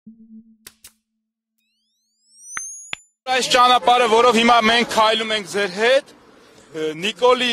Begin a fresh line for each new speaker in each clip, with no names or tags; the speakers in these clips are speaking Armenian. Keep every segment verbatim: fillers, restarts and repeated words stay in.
Այս ճանապարհը, որով հիմա մենք քայլում ենք ձեր հետ, Նիկոլի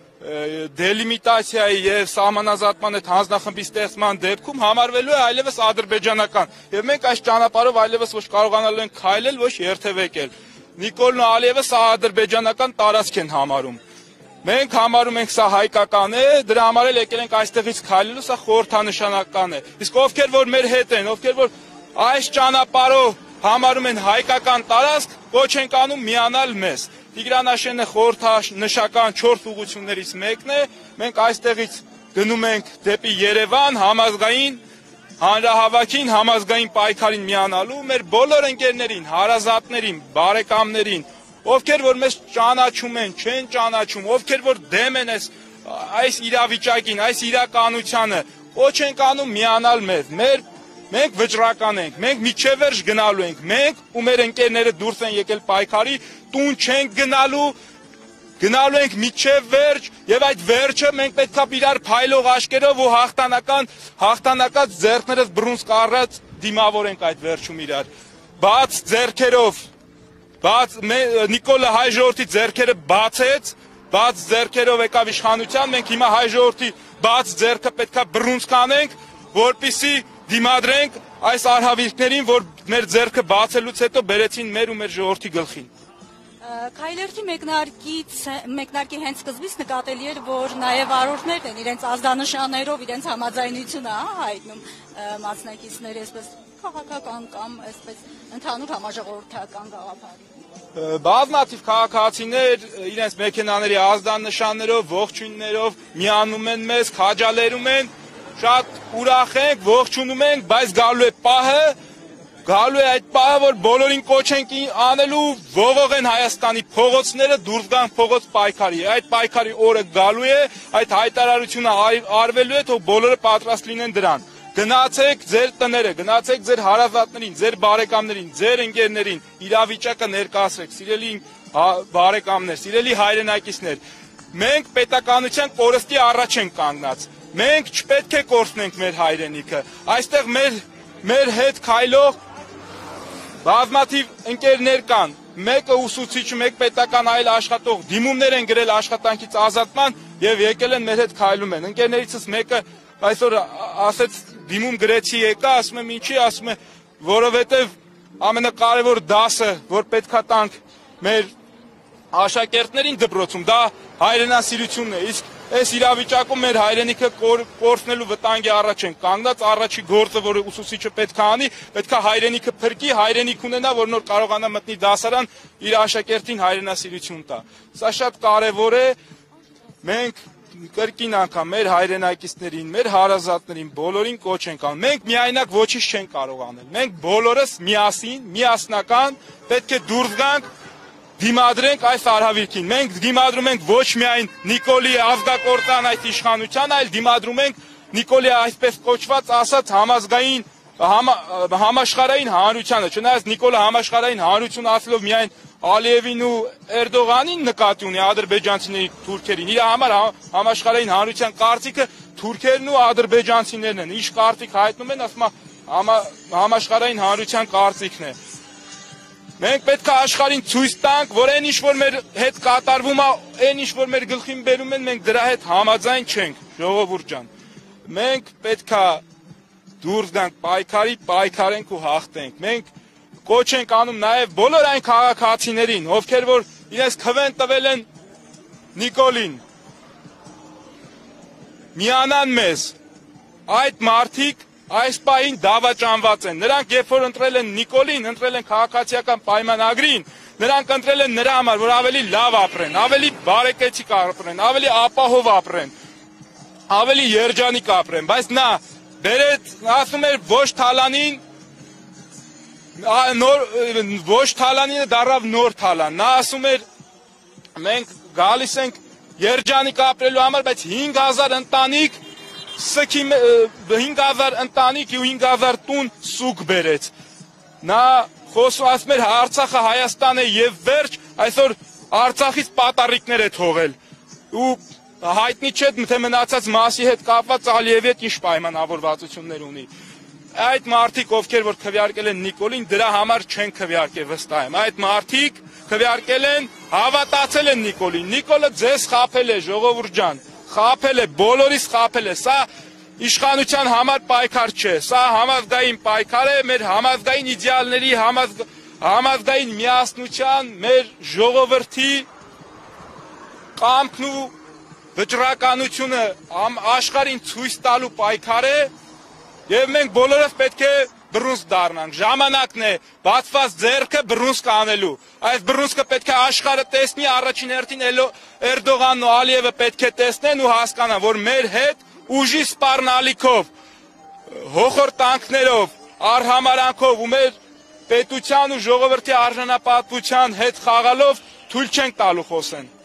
դելիմիտացիայի եւ սահմանազատման այդ հանձնախմբի ստեղծման դեպքում համարվելու է այլևս ադրբեջանական։ Եվ մենք այս ճանապարհով այլևս ոչ կարողանալու ենք քայլել, ոչ երթևեկել։ Նիկոլն ու Ալիևը սա ադրբեջանական տարածք են համարում։ Մենք համարում ենք սա հայկական է, դրա համար էլ եկել ենք այստեղից քայլելու, սա խորհրդանշանական է։ Իսկ ովքեր որ մեր հետ են, ովքեր որ այս ճանապարհով համարում են հայկական տարածք, ոչ ենք անում միանալ մեզ։ Տիգրան խորհրդանշական չորս ուղղություններից մեկն է, մենք այստեղից գնում ենք դեպի Երևան, համազգային հանրահավաքին, համազգային պայքարին միանալու, մեր բոլոր ընկերներին, հարազատներին, բարեկամներին, ովքեր որ մեզ ճանաչում են, չեն ճանաչում, ովքեր որ դեմ են այս իրավիճակին, այս իրականությանը, ոչ ենք անում միանալ մեզ։ Մեր Մենք վճռական ենք, մենք միջև վերջ գնալու ենք, մենք ու մեր ընկերները դուրս են եկել պայքարի, տուն չենք գնալու, գնալու ենք միջև վերջ եւ այդ վերջը մենք պետքա իրար փայլող աշկերով ու հաղթանական հաղթանակած ձեռքներս բռունց կառած դիմավորենք այդ վերջում իրար։ Բաց ձեռքերով, բաց Նիկոլը հայ ժողովրդի ձեռքերը բացեց, բաց ձեռքերով եկավ իշխանության, մենք հիմա հայ ժողովրդի բաց ձեռքը պետքա բռունց կանենք, որպեսզի դիմադրենք այս արհավիրքներին, որ մեր ձեռքը բացելուց հետո բերեցին մեր ու մեր ժողովրդի գլխին։
Քայլերթի մեկնարկի հենց սկզբից նկատելի էր, որ նաև վարորդներն են իրենց ազդանշաններով իրենց համաձայնությունը հայտնում մասնակիցների, այսպես քաղաքական կամ այսպես ընդհանուր համաժողովրդական գաղափարի։
Բազմաթիվ քաղաքացիներ իրենց մեքենաների ազդանշաններով, ողջույններով միանում են մեզ, քաջալերում են, շատ ուրախ ենք, ողջունում ենք, բայց գալու է պահը, գալու է այդ պահը, որ բոլորին կոչ ենք անելու, ողողեն Հայաստանի փողոցները, դուրս գան փողոց պայքարի։ Այդ պայքարի օրը գալու է, այդ հայտարարությունը արվելու է, թող բոլորը պատրաստ լինեն դրան։ Գնացեք ձեր տները, գնացեք ձեր հարազատներին, ձեր բարեկամներին, ձեր ընկերներին, իրավիճակը ներկայացրեք, սիրելի բարեկամներ, սիրելի հայրենակիցներ։ Մենք պետականության կորստի առաջ ենք կանգնած։ Մենք չպետք է կորցնենք մեր հայրենիքը։ Այստեղ մեր մեր հետ քայլող բազմաթիվ ընկերներ կան։ Մեկը ուսուցիչ, մեկ պետական այլ աշխատող, դիմումներ են գրել աշխատանքից ազատման եւ եկել են մեր հետ քայլում են։ Ընկերներիցս մեկը այսօր ասեց դիմում գրեցի եկա, ասում եմ ինչի, ասում է, որովհետեւ ամենակարևոր դասը, որ պետքա տանք մեր աշակերտներին դպրոցում, դա հայրենասիրությունն է։ Իսկ այս իրավիճակում մեր հայրենիքը կորցնելու վտանգի առաջ են կանգնած, առաջի գործը, որ ուսուցիչը պետք է անի, պետք է հայրենիքը փրկի, հայրենիք ունենա, որ նոր կարողանա մտնի դասարան, իր աշակերտին հայրենասիրություն տա։ Սա շատ կարևոր է։ Մենք կրկին անգամ մեր հայրենակիցներին, մեր հարազատներին, բոլորին կոչ ենք անում։ Մենք միայնակ ոչինչ չենք կարող անել։ Մենք բոլորս միասին, միասնական պետք է դուրս գանք, դիմադրենք այս արհավիրքին։ Մենք դիմադրում ենք ոչ միայն Նիկոլի ազգակործան այդ իշխանության, այլ դիմադրում ենք Նիկոլի այսպես կոչված ասած համազգային համաշխարհային հանրությանը։ Չնայած Նիկոլը համաշխարհային հանրություն ասելով միայն Ալիևին ու Էրդողանին նկատի ունի, ադրբեջանցիների, թուրքերին։ Իր համար համաշխարհային հանրության կարծիքը թուրքերն ու ադրբեջանցիներն են։ Ինչ կարծիք հայտնում են, ասում է համաշխարհային հանրության կարծիքն է։ Մենք պետք է աշխարհին ցույց տանք, որ այն ինչ որ մեր հետ կատարվում է, այն ինչ որ մեր գլխին բերում են, մենք դրա հետ համաձայն չենք, ժողովուրդ ջան։ Մենք պետք է դուրս գանք պայքարի, պայքարենք ու հաղթենք։ Մենք կոչ ենք անում նաև բոլոր այն քաղաքացիներին, ովքեր որ իրենց քվեն տվել են Նիկոլին, միանան մեզ։ Այդ մարդիկ այս պահին դավաճանված են։ Նրանք երբ որ ընտրել են Նիկոլին, ընտրել են քաղաքացիական պայմանագրին, նրանք ընտրել են նրա համար, որ ավելի լավ ապրեն, ավելի բարեկեցիկ ապրեն, ավելի ապահով ապրեն, ավելի երջանիկ ապրեն, բայց նա բերեց, ասում էր ոչ թալանին, նոր ոչ թալանինը դառավ նոր թալան։ Նա ասում էր մենք գալիս ենք երջանիկ ապրելու համար, բայց հինգ հազար ընտանիք Սքի հինգ հազար ընտանիք ու հինգ հազար տուն սուկ բերեց։ Նա խոսում ասում էր Արցախը Հայաստան է եւ վերջ, այսօր Արցախից պատառիկներ է թողել։ Ու հայտնի չէ թե մնացած մասի հետ կապված Ալիևի հետ ինչ պայմանավորվածություններ ունի։ այդ մարդիկ ովքեր որ քվեարկել են Նիկոլին դրա համար չեն քվեարկել վստահ եմ այդ մարդիկ քվեարկել են հավատացել են Նիկոլին Նիկոլը ձեզ խաբել է ժողովուրդ ջան խաբել է բոլորիս խաբել է սա իշխանության համար պայքար չէ սա համազգային պայքար է մեր համազգային իդեալների համազգային միասնության մեր ժողովրդի կամքն ու վճռականությունը աշխարհին ցույց տալու պայքար է եւ մենք բոլորս պետք է բռունցք դառնանք ժամանակն է բացված ձեռքը բռունցք անելու այս բռունցքը պետք է աշխարհը տեսնի առաջին հերթին Էրդողանն ու Ալիևը պետք է տեսնեն ու հասկանան որ մեր հետ ուժի սպառնալիքով հոխորտանքներով արհամարանքով ու մեր պետության ու ժողովրդի արժանապատվության հետ խաղալով թույլ չենք տալու խոսեն